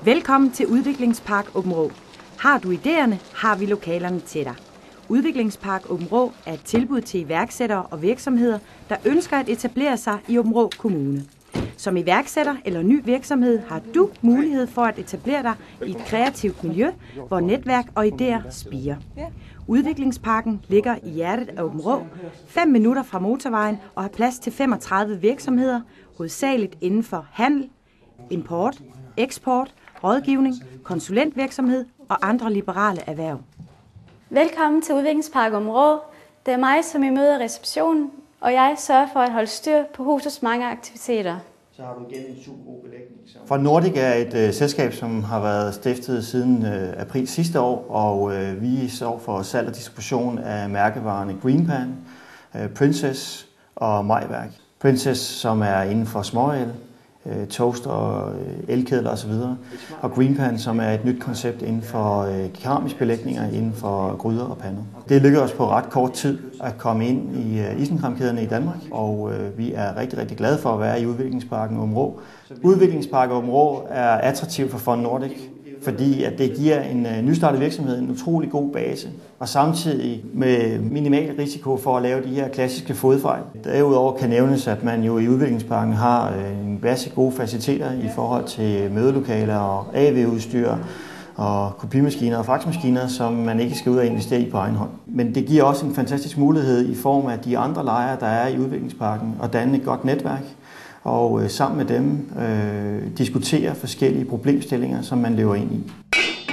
Velkommen til Udviklingspark Aabenraa. Har du idéerne, har vi lokalerne til dig. Udviklingspark Aabenraa er et tilbud til iværksættere og virksomheder, der ønsker at etablere sig i Aabenraa Kommune. Som iværksætter eller ny virksomhed har du mulighed for at etablere dig i et kreativt miljø, hvor netværk og idéer spirer. Udviklingsparken ligger i hjertet af Aabenraa, 5 minutter fra motorvejen og har plads til 35 virksomheder, hovedsageligt inden for handel, import, eksport, rådgivning, konsulentvirksomhed og andre liberale erhverv. Velkommen til Udviklingspark Aabenraa. Det er mig, som I møder i receptionen, og jeg sørger for at holde styr på husets mange aktiviteter. Så har du igen en super god belægning. For Nordic er et selskab, som har været stiftet siden april sidste år, og vi står for salg og distribution af mærkevarerne Greenpan, Princess og Majværk. Princess, som er inden for småel, toast og elkedler osv. Og Greenpan, som er et nyt koncept inden for keramisk belægninger, inden for gryder og pander. Det lykkedes os på ret kort tid at komme ind i isenkræmkæderne i Danmark, og vi er rigtig, rigtig glade for at være i Udviklingsparken Aabenraa. Udviklingsparken Aabenraa er attraktiv for Fond Nordic, fordi at det giver en nystartet virksomhed en utrolig god base, og samtidig med minimal risiko for at lave de her klassiske fodfejl. Derudover kan nævnes, at man jo i Udviklingsparken har en masse gode faciliteter i forhold til mødelokaler og AV-udstyr og kopimaskiner og faxmaskiner, som man ikke skal ud og investere i på egen hånd. Men det giver også en fantastisk mulighed i form af de andre lejre, der er i Udviklingsparken, og danne et godt netværk. Og sammen med dem diskutere forskellige problemstillinger, som man løber ind i.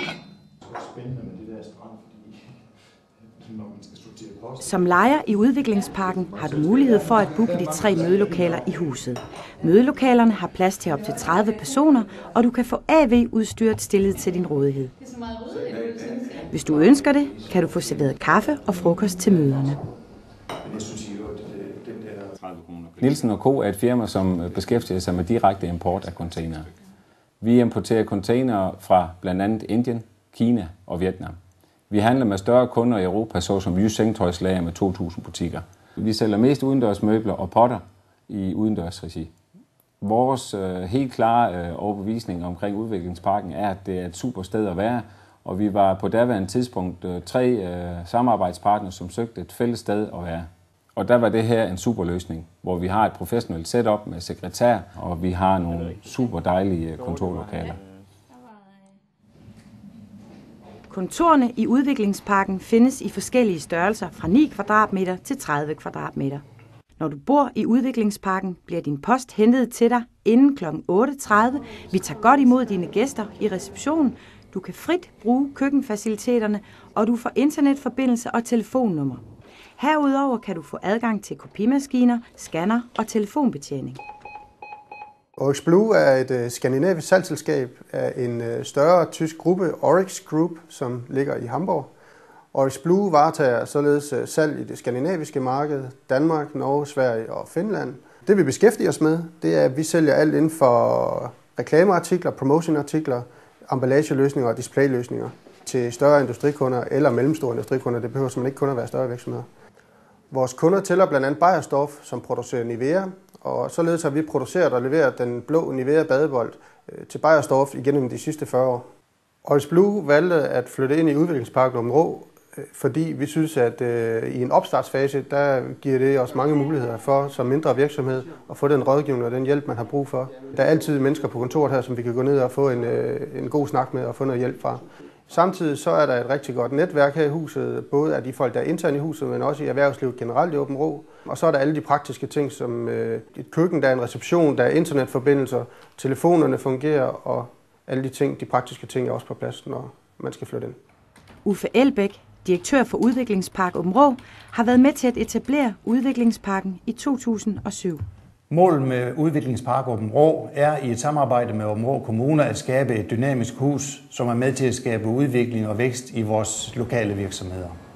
Som lejer i Udviklingsparken har du mulighed for at booke de 3 mødelokaler i huset. Mødelokalerne har plads til op til 30 personer, og du kan få AV-udstyret stillet til din rådighed. Hvis du ønsker det, kan du få serveret kaffe og frokost til møderne. Nielsen & Co. er et firma, som beskæftiger sig med direkte import af containere. Vi importerer containere fra blandt andet Indien, Kina og Vietnam. Vi handler med større kunder i Europa, såsom Jysk Sengetøjslager med 2.000 butikker. Vi sælger mest udendørsmøbler og potter i udendørsregi. Vores helt klare overbevisning omkring Udviklingsparken er, at det er et super sted at være, og vi var på daværende tidspunkt 3 samarbejdspartnere, som søgte et fælles sted at være. Og der var det her en super løsning, hvor vi har et professionelt setup med sekretær, og vi har nogle super dejlige kontorlokaler. Kontorerne i Udviklingsparken findes i forskellige størrelser fra 9 kvadratmeter til 30 kvadratmeter. Når du bor i Udviklingsparken, bliver din post hentet til dig inden kl. 8.30. Vi tager godt imod dine gæster i receptionen. Du kan frit bruge køkkenfaciliteterne, og du får internetforbindelse og telefonnummer. Herudover kan du få adgang til kopimaskiner, scanner og telefonbetjening. Oryx Blue er et skandinavisk salgsselskab af en større tysk gruppe, Oryx Group, som ligger i Hamburg. Oryx Blue varetager således salg i det skandinaviske marked, Danmark, Norge, Sverige og Finland. Det vi beskæftiger os med, det er, at vi sælger alt inden for reklameartikler, promotionartikler, emballageløsninger og displayløsninger til større industrikunder eller mellemstore industrikunder. Det behøver simpelthen ikke kun at være større virksomheder. Vores kunder tæller blandt andet Beiersdorf, som producerer Nivea, og således har vi produceret og leveret den blå Nivea badebold til Beiersdorf igennem de sidste 40 år. Oryx Blue valgte at flytte ind i Udviklingsparken Aabenraa, fordi vi synes, at i en opstartsfase, der giver det os mange muligheder for som mindre virksomhed at få den rådgivning og den hjælp, man har brug for. Der er altid mennesker på kontoret her, som vi kan gå ned og få en god snak med og få noget hjælp fra. Samtidig så er der et rigtig godt netværk her i huset, både af de folk, der er internt i huset, men også i erhvervslivet generelt i Aabenraa. Og så er der alle de praktiske ting, som et køkken, der er en reception, der er internetforbindelser, telefonerne fungerer, og alle de praktiske ting er også på plads, når man skal flytte ind. Uffe Elbæk, direktør for Udviklingspark Aabenraa, har været med til at etablere Udviklingsparken i 2007. Målet med Udviklingspark Aabenraa er i et samarbejde med Aabenraa Kommune at skabe et dynamisk hus, som er med til at skabe udvikling og vækst i vores lokale virksomheder.